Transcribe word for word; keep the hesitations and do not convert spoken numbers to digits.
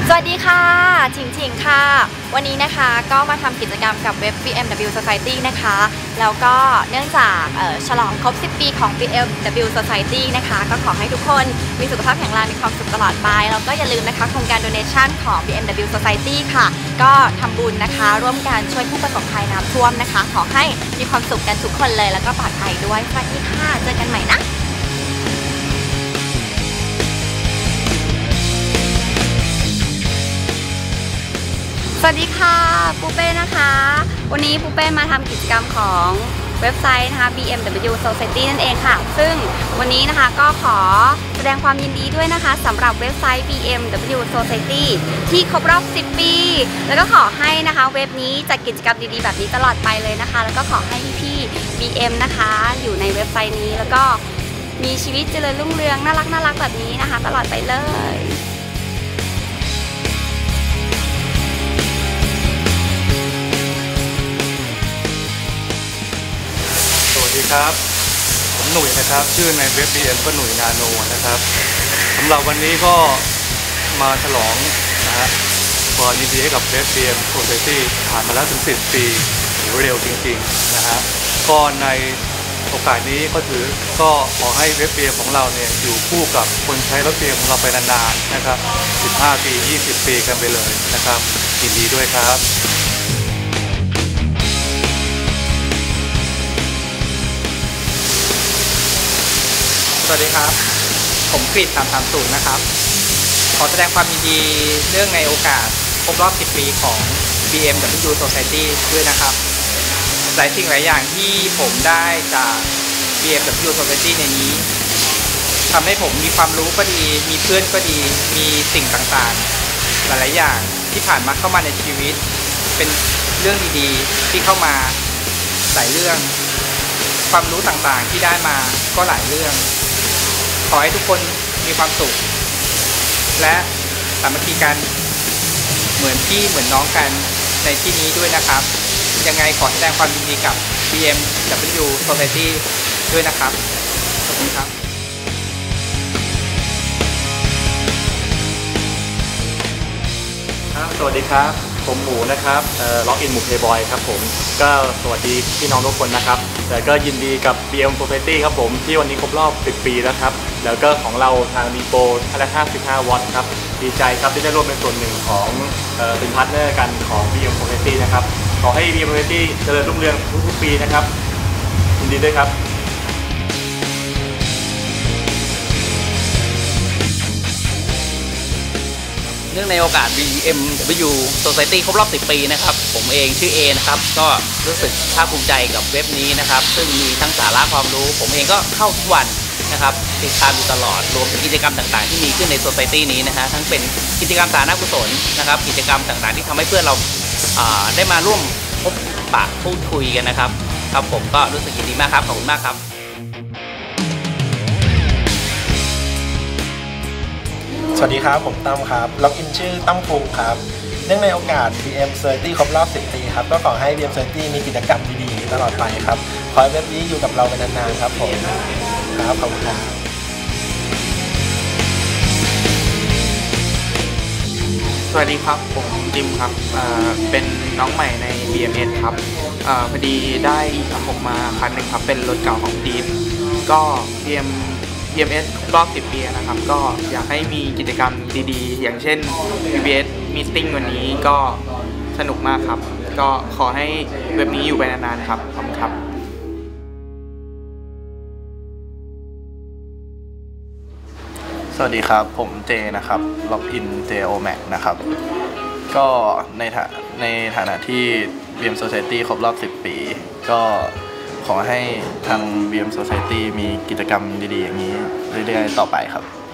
สวัสดีค่ะถิงถิงค่ะวันนี้นะคะก็มาทำกิจกรรมกับเว็บ บี เอ็ม ดับเบิลยู Society นะคะแล้วก็เนื่องจากฉลองครบสิบปีของ บี เอ็ม ดับเบิลยู Society นะคะก็ขอให้ทุกคนมีสุขภาพแข็งแรงมีความสุขตลอดไปแล้วก็อย่าลืมนะคะโครงการ donation ของ บี เอ็ม ดับเบิลยู Society ค่ะก็ทำบุญนะคะร่วมกันช่วยผู้ประสบภัยน้ำท่วมนะคะขอให้มีความสุขกันทุกคนเลยแล้วก็ปลอดภัยด้วยสวัสดีค่ะเจอกันใหม่นะสวัสดีค่ะปูเป้นะคะวันนี้ปูเป้มาทำกิจกรรมของเว็บไซต์นะคะ บี เอ็ม ดับเบิลยู Society นั่นเองค่ะซึ่งวันนี้นะคะก็ขอแสดงความยินดีด้วยนะคะสำหรับเว็บไซต์ บี เอ็ม ดับเบิลยู Society ที่ครบรอบสิบปีแล้วก็ขอให้นะคะเว็บนี้จัดกิจกรรมดีๆแบบนี้ตลอดไปเลยนะคะแล้วก็ขอให้พี่ๆ บี เอ็ม นะคะอยู่ในเว็บไซต์นี้แล้วก็มีชีวิตเจริญรุ่งเรืองน่ารักน่ารักแบบนี้นะคะตลอดไปเลยสวัสดีครับผมหนุ่ยนะครับชื่อในเว็บ บี เอ็ม ก็หนุ่ยนาโนนะครับสำหรับวันนี้ก็มาฉลองนะฮะความยินดีให้กับเว็บ บี เอ็ม Society ผ่านมาแล้วถึงสิบปีถือเร็วจริงๆนะฮะก็ในโอกาสนี้ก็ถือก็ขอให้เว็บ บี เอ็ม ของเราเนี่ยอยู่คู่กับคนใช้รถ บี เอ็ม ของเราไปนานๆนะครับสิบห้าปียี่สิบปีกันไปเลยนะครับยินดีด้วยครับสวัสดีครับผมกฤษ สามสามศูนย์นะครับขอแสดงความยินดีเนื่องในโอกาสครบรอบสิบปีของ บี เอ็ม ดับเบิลยู Society ด้วยนะครับหลายสิ่งหลายอย่างที่ผมได้จาก บี เอ็ม ดับเบิลยู Society ในนี้ทำให้ผมมีความรู้ก็ดีมีเพื่อนก็ดีมีสิ่งต่างๆหลายๆอย่างที่ผ่านมาเข้ามาในชีวิตเป็นเรื่องดีๆที่เข้ามาหลายเรื่องความรู้ต่างๆที่ได้มาก็หลายเรื่องขอให้ทุกคนมีความสุขและสามัคคีกันเหมือนพี่เหมือนน้องกันในที่นี้ด้วยนะครับยังไงขอแสดงความยินดีกับ บี เอ็ม ดับเบิลยู Society ด้วยนะครับขอบคุณครับครับสวัสดีครับผมหมูนะครับล็อกอินหมูเพย์บอยครับผมก็สวัสดีพี่น้องทุกคนนะครับแต่ก็ยินดีกับ บี เอ็ม Society ครับผมที่วันนี้ครบรอบสิบปีแล้วครับแล้วก็ของเราทางดีโปท่านละห้าสิบห้าวัตต์ครับดีใจครับที่ได้ร่วมเป็นส่วนหนึ่งของเป็นพาร์ทเนอร์กันของ บี เอ็ม Society นะครับขอให้ บี เอ็ม Society เจริญรุ่งเรืองทุกๆปีนะครับยินดีด้วยครับเนื่องในโอกาส บี เอ็ม ดับเบิลยู Society ครบรอบสิบปีนะครับผมเองชื่อเอนะครับก็รู้สึกภาคภูมิใจกับเว็บนี้นะครับซึ่งมีทั้งสาระความรู้ผมเองก็เข้าทุกวันนะครับติดตามอยู่ตลอดรวมถึงกิจกรรมต่างๆที่มีขึ้นใน Society นี้นะฮะทั้งเป็นกิจกรรมสาธารณกุศลนะครับกิจกรรมต่างๆที่ทำให้เพื่อนเราได้มาร่วมพบปะพูดคุยกันนะครับครับผมก็รู้สึกยินดีมากครับขอบคุณมากครับสวัสดีครับผมตั้มครับล็อกอินชื่อตั้มภูมิครับเนื่องในโอกาส บี เอ็ม Society ครบรอบสิบปีครับก็ขอให้ บี เอ็ม Society มีกิจกรรมดีๆตลอดไปครับขอให้เว็บนี้อยู่กับเราเป็นนานๆครับผมครับขอบคุณครับสวัสดีครับผมจิมครับเป็นน้องใหม่ใน บี เอ็ม เอส ครับพอดีได้ อี สามสิบหก มาคันหนึ่งครับเป็นรถเก่าของดีมก็ บี เอ็ม บี เอ็ม เอส รอบสิบปีนะครับก็อยากให้มีกิจกรรมดีๆอย่างเช่น บี บี เอส Meeting วันนี้ก็สนุกมากครับก็ขอให้เว็บนี้อยู่ไปนานๆครับขอบคุณครับสวัสดีครับผมเจนะครับล็อกอิน เจ โอ แม็ก นะครับก็ในฐาในฐานะที่ บี เอ็ม Society ครบรอบสิบปีก็ขอให้ทาง บี เอ็ม Society มีกิจกรรมดีๆอย่างนี้เรื่อยๆต่อไปครับ